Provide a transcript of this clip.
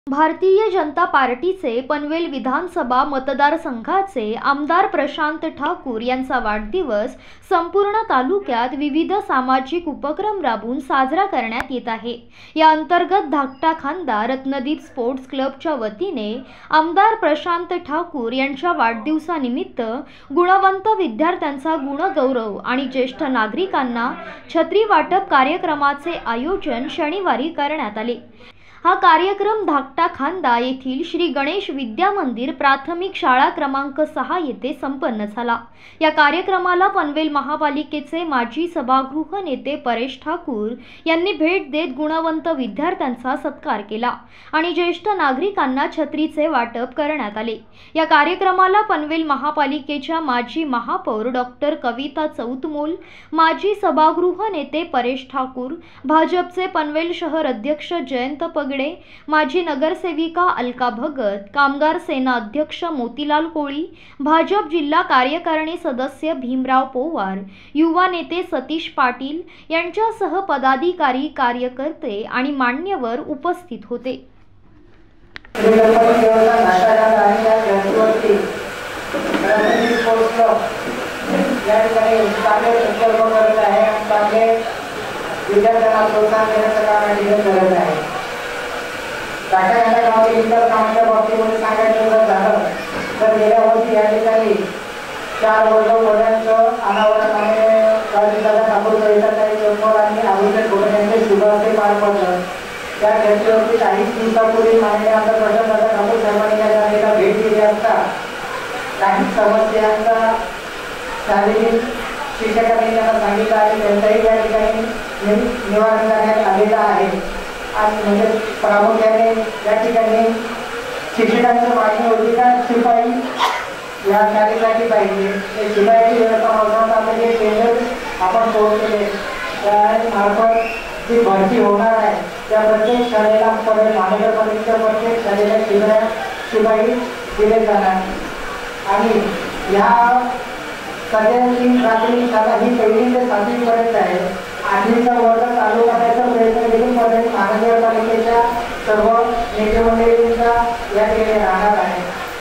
भारतीय जनता पार्टीचे पनवेल विधानसभा मतदारसंघाचे आमदार प्रशांत ठाकूर यांचा वाढदिवस संपूर्ण तालुक्यात विविध सामाजिक उपक्रम राबवून साजरा करण्यात येत आहे। या अंतर्गत धाकटा खांदा रत्नदीप स्पोर्ट्स क्लबच्या वतीने आमदार प्रशांत ठाकूर यांच्या वाढदिवसानिमित्त गुणवंत विद्यार्थ्यांचा गुणगौरव आणि ज्येष्ठ नागरिकांना छत्री वाटप कार्यक्रमाचे आयोजन शनिवारी करण्यात आले। हा कार्यक्रम धाकटा खांदा येथील श्री गणेश विद्या मंदिर प्राथमिक शाळा क्रमांक 6 येथे संपन्न झाला। या कार्यक्रमाला पनवेल महापालिकेचे माजी सभागृह नेते परेश ठाकूर यांनी भेट देत गुणवंत विद्यार्थ्यांचा सत्कार केला आणि ज्येष्ठ नागरिकांना छत्रीचे वाटप करण्यात आले। या कार्यक्रमाला पनवेल महापालिकेच्या माजी महापौर डॉक्टर कविता चौतमोल, माजी सभागृह नेते परेश ठाकूर, भाजपचे पनवेल शहर अध्यक्ष जयंत पगडे, माजी नगरसेविका अलका भगत, कामगार सेना अध्यक्ष मोतीलाल कोळी, भाजप जिल्हा कार्यकारिणी सदस्य भीमराव पोवार, युवा नेते सतीश पाटील यांच्यासह पदाधिकारी, कार्यकर्ते आणि मान्यवर उपस्थित होते। टाटा गावातील इतर कामाच्या बाबतीमध्ये सांगायचं झालं तर गेल्या वर्षी या ठिकाणी 4 वर्षांचं अनावरणाने राजदादा ठाकूर परिसरातील चौकोर आणि आरोग्य घोडे यांचे शुभारंभ पार पडलं। त्या चर्चेवरती काही दिवसापूर्वी माननीय आमदार प्रशांत ठाकूर साहेबांनी या जागेला भेट दिली असता काही समस्यांचा शारीरिक शिक्षकांनी त्यांना सांगितलं आणि त्यांचाही या ठिकाणी निवारण करण्यात आलेलं आहे। आणि म्हणजे प्रामुख्याने या ठिकाणी शिक्षकांचं मागणी होती का शिपाई या शाळेसाठी पाहिजे, शिपाईची व्यवस्था होताना आपण जे केंद्र आपण पोहोचले त्यामार्फत जी भरती होणार आहे त्या प्रत्येक शाळेला महानगरपालिकेच्या प्रत्येक शाळेला शिपाई दिले जाणार आणि ह्या सगळ्यांची प्राथमिक शाळा ही 1ली ते 7वी पर्यंत आहे। 8वीचा वर्ग चालू करण्याचा प्रयत्न केला, महानगरपालिकेच्या सर्व नेते मंडळींचा या ठिकाणी राहणार आहे।